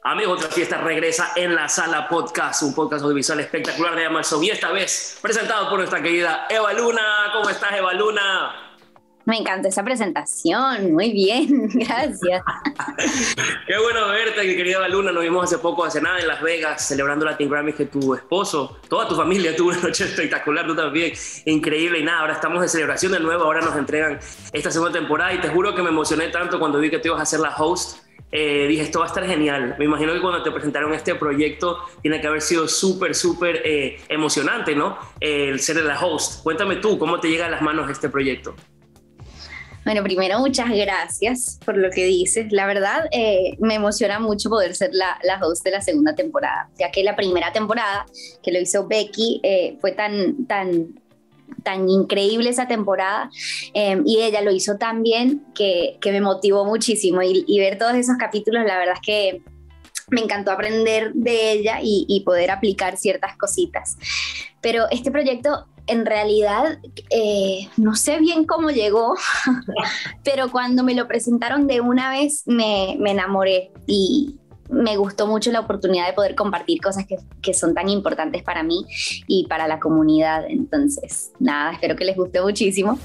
Amigos, otra fiesta regresa en La Sala Podcast, un podcast audiovisual espectacular de Amazon y esta vez presentado por nuestra querida Eva Luna. ¿Cómo estás, Eva Luna? Me encantó esa presentación, muy bien, gracias. Qué bueno verte, querida Eva Luna. Nos vimos hace poco, hace nada, en Las Vegas, celebrando la Latin Grammy, que tu esposo, toda tu familia tuvo una noche espectacular, tú también, increíble. Y nada, ahora estamos de celebración de nuevo, ahora nos entregan esta segunda temporada y te juro que me emocioné tanto cuando vi que tú ibas a ser la host. Dije, esto va a estar genial. Me imagino que cuando te presentaron este proyecto tiene que haber sido súper emocionante, ¿no? El ser la host. Cuéntame tú, ¿cómo te llega a las manos este proyecto? Bueno, primero muchas gracias por lo que dices. La verdad, me emociona mucho poder ser la host de la segunda temporada, ya que la primera temporada, que lo hizo Becky, fue tan increíble esa temporada, y ella lo hizo tan bien que me motivó muchísimo y ver todos esos capítulos, la verdad es que me encantó aprender de ella y poder aplicar ciertas cositas. Pero este proyecto en realidad no sé bien cómo llegó, pero cuando me lo presentaron de una vez me enamoré y me gustó mucho la oportunidad de poder compartir cosas que son tan importantes para mí y para la comunidad. Entonces, nada, espero que les guste muchísimo.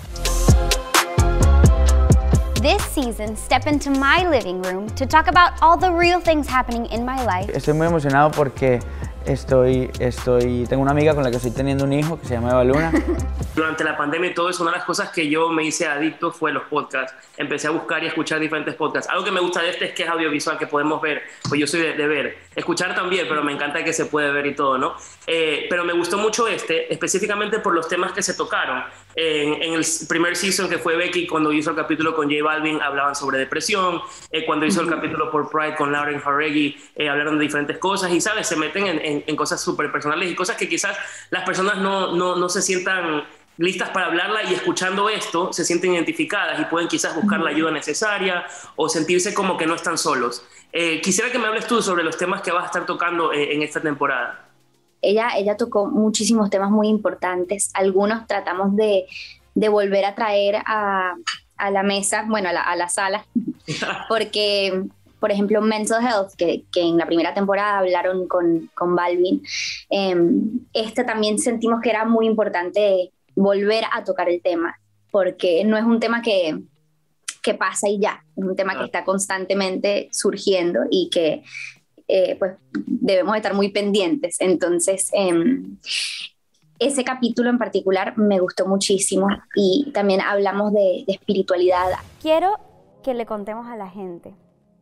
This season, step into my living room to talk about all the real things happening in my life. Estoy muy emocionado porque tengo una amiga con la que estoy teniendo un hijo que se llama Eva Luna. Durante la pandemia y todo eso, una de las cosas que yo me hice adicto fue los podcasts. Empecé a buscar y escuchar diferentes podcasts. Algo que me gusta de este es que es audiovisual, que podemos ver. Pues yo soy de ver. Escuchar también, pero me encanta que se puede ver y todo, ¿no? Pero me gustó mucho específicamente por los temas que se tocaron. En el primer season, que fue Becky, cuando hizo el capítulo con J Balvin, hablaban sobre depresión. Cuando hizo el capítulo por Pride con Lauren Jauregui, hablaron de diferentes cosas. Y, ¿sabes? Se meten en cosas súper personales y cosas que quizás las personas no se sientan listas para hablarla, y escuchando esto se sienten identificadas y pueden quizás buscar la ayuda necesaria o sentirse como que no están solos. Quisiera que me hables tú sobre los temas que vas a estar tocando en esta temporada. Ella tocó muchísimos temas muy importantes. Algunos tratamos de volver a traer a la mesa, bueno, a la sala, porque, por ejemplo, Mental Health, que en la primera temporada hablaron con Balvin, también sentimos que era muy importante volver a tocar el tema, porque no es un tema que pasa y ya, es un tema que está constantemente surgiendo y que pues debemos estar muy pendientes. Entonces, ese capítulo en particular me gustó muchísimo, y también hablamos de espiritualidad. Quiero que le contemos a la gente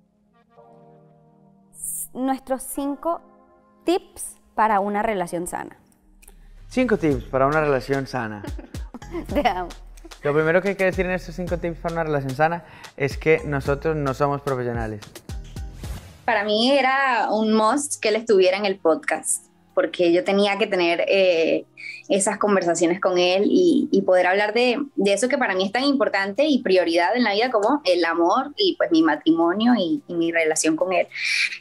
nuestros 5 tips para una relación sana. 5 tips para una relación sana. Te amo. Lo primero que hay que decir en estos 5 tips para una relación sana es que nosotros no somos profesionales. Para mí era un must que él estuviera en el podcast, porque yo tenía que tener esas conversaciones con él y poder hablar de eso que para mí es tan importante y prioridad en la vida, como el amor y pues mi matrimonio y mi relación con él.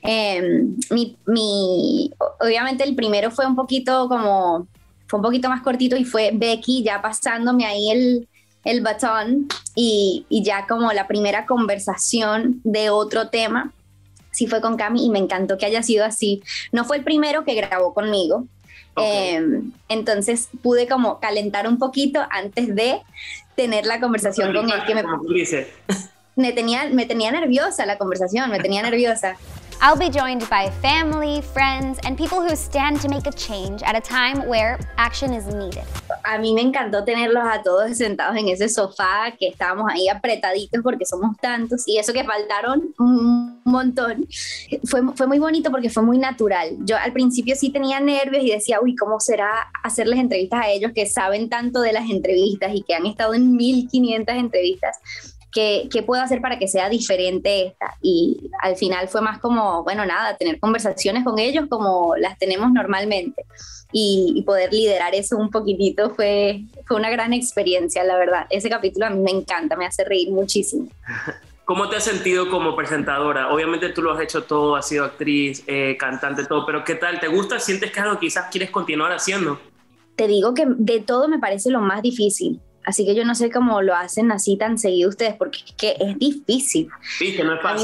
Obviamente el primero fue un poquito más cortito, y fue Becky ya pasándome ahí el batón, y ya como la primera conversación de otro tema sí fue con Cami, y me encantó que haya sido así. No fue el primero que grabó conmigo, entonces pude como calentar un poquito antes de tener la conversación con él, que me tenía nerviosa la conversación, me tenía nerviosa. I'll be joined by family, friends, and people who stand to make a change at a time where action is needed. A mí me encantó tenerlos a todos sentados en ese sofá, que estábamos ahí apretaditos porque somos tantos, y eso que faltaron un montón. Fue muy bonito porque fue muy natural. Yo al principio sí tenía nervios y decía, uy, ¿cómo será hacerles entrevistas a ellos que saben tanto de las entrevistas y que han estado en 1500 entrevistas? ¿Qué puedo hacer para que sea diferente esta? Y al final fue más como, bueno, nada, tener conversaciones con ellos como las tenemos normalmente, y poder liderar eso un poquitito fue una gran experiencia, la verdad. Ese capítulo a mí me encanta, me hace reír muchísimo. ¿Cómo te has sentido como presentadora? Obviamente tú lo has hecho todo, has sido actriz, cantante, todo, pero ¿qué tal? ¿Te gusta? ¿Sientes que es algo que quizás quieres continuar haciendo? Te digo que de todo me parece lo más difícil. Así que yo no sé cómo lo hacen así tan seguido ustedes, porque es que es difícil. Viste, no es fácil.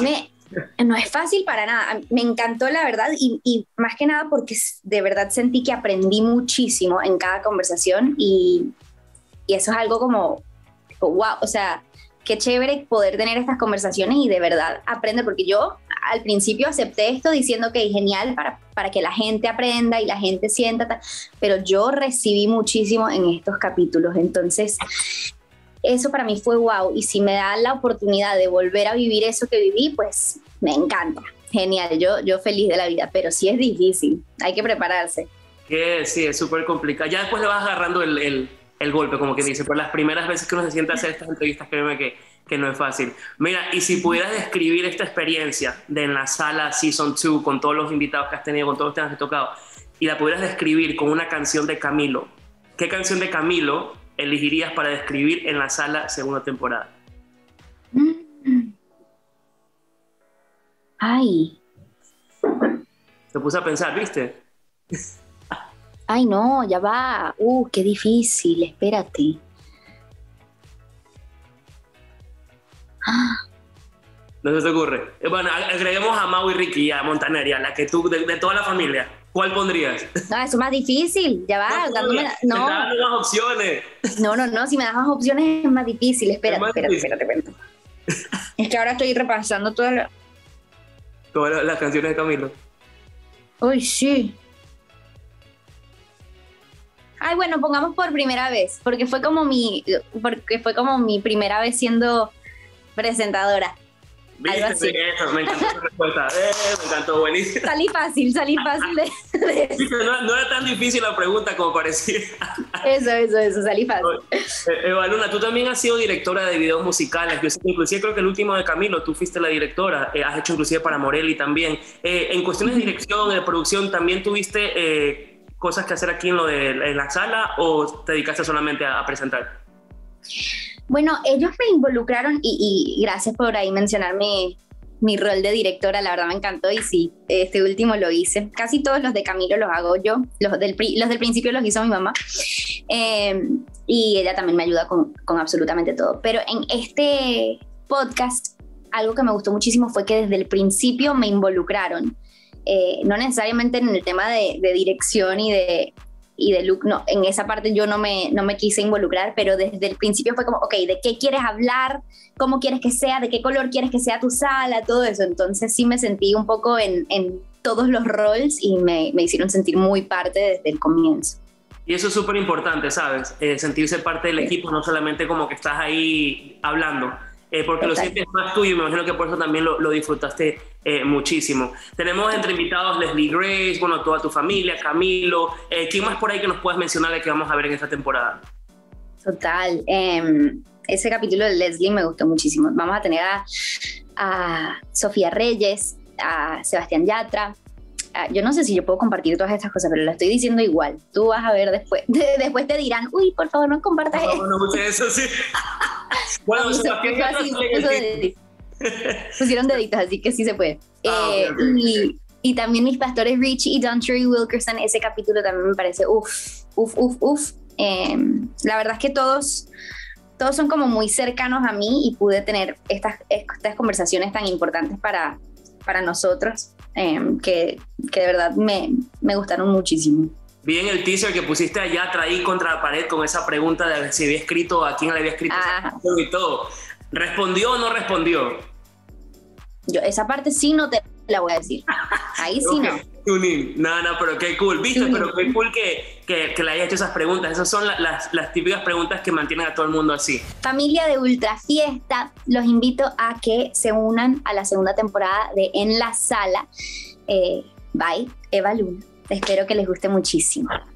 No es fácil para nada. Me encantó, la verdad, y más que nada porque de verdad sentí que aprendí muchísimo en cada conversación y eso es algo como, wow, o sea, qué chévere poder tener estas conversaciones y de verdad aprender, porque yo al principio acepté esto diciendo que es genial para que la gente aprenda y la gente sienta, pero yo recibí muchísimo en estos capítulos, entonces eso para mí fue wow, y si me da la oportunidad de volver a vivir eso que viví, pues me encanta, genial, yo feliz de la vida, pero sí es difícil, hay que prepararse. Sí, es súper complicado, ya después le vas agarrando el golpe, como que dice, por las primeras veces que uno se sienta a hacer estas entrevistas, créeme que no es fácil. Mira, y si pudieras describir esta experiencia de En la Sala Season 2, con todos los invitados que has tenido, con todos los temas que has tocado, y la pudieras describir con una canción de Camilo, ¿qué canción de Camilo elegirías para describir En la Sala segunda temporada? Ay. Te puse a pensar, ¿viste? Ay, no, ya va. Qué difícil, espérate. No se te ocurre. Bueno, agreguemos a Mau y Ricky y a Montaner, y a la que tú, de toda la familia. ¿Cuál pondrías? No, eso es más difícil, ya va. Te dando más opciones. No, si me das más opciones es más difícil. Espérate. Es que ahora estoy repasando todas las canciones de Camilo. Uy, sí. Ay, bueno, pongamos por primera vez, porque fue como mi primera vez siendo presentadora. ¿Viste? Algo así. Eso, me encantó tu respuesta. Me encantó, buenísimo. Salí fácil de eso. No era tan difícil la pregunta como parecía. Eso, salí fácil. Eva Luna, tú también has sido directora de videos musicales. Yo sé que inclusive creo que el último de Camilo, tú fuiste la directora. Has hecho inclusive para Morelli también. En cuestiones de dirección, de producción, ¿también tuviste cosas que hacer aquí en la sala o te dedicaste solamente a presentar? Bueno, ellos me involucraron y gracias por ahí mencionar mi rol de directora, la verdad me encantó y sí, este último lo hice. Casi todos los de Camilo los hago yo, los del principio los hizo mi mamá y ella también me ayuda con absolutamente todo. Pero en este podcast algo que me gustó muchísimo fue que desde el principio me involucraron, no necesariamente en el tema de dirección y de look, no, en esa parte yo no me quise involucrar, pero desde el principio fue como, ok, ¿de qué quieres hablar? ¿Cómo quieres que sea? ¿De qué color quieres que sea tu sala? Todo eso, entonces sí me sentí un poco en todos los roles y me hicieron sentir muy parte desde el comienzo. Y eso es súper importante, ¿sabes? Sentirse parte del equipo, no solamente como que estás ahí hablando, porque lo sientes más tuyo y me imagino que por eso también lo disfrutaste muchísimo. Tenemos entre invitados Leslie Grace, bueno, toda tu familia, Camilo. ¿Quién más por ahí que nos puedas mencionar de que vamos a ver en esta temporada? Total. Ese capítulo de Leslie me gustó muchísimo. Vamos a tener a Sofía Reyes, a Sebastián Yatra. Yo no sé si yo puedo compartir todas estas cosas, pero lo estoy diciendo igual. Tú vas a ver después. Después te dirán, uy, por favor, no compartas eso. No puse eso, sí. Bueno, Sebastián Yatra pusieron deditos, así que sí se puede. Okay. Y también mis pastores Richie y Don Cherry Wilkerson, ese capítulo también me parece uf. La verdad es que todos son como muy cercanos a mí y pude tener estas conversaciones tan importantes para nosotros, que de verdad me gustaron muchísimo. Vi en el teaser que pusiste allá, traí contra la pared con esa pregunta de si había escrito, a quién le había escrito y todo. ¿Respondió o no respondió? Yo esa parte sí no te la voy a decir. Ahí sí no. No, pero qué cool. ¿Viste? Pero qué cool que le haya hecho esas preguntas. Esas son las típicas preguntas que mantienen a todo el mundo así. Familia de Ultra Fiesta, los invito a que se unan a la segunda temporada de En la Sala. Bye, Eva Luna. Espero que les guste muchísimo.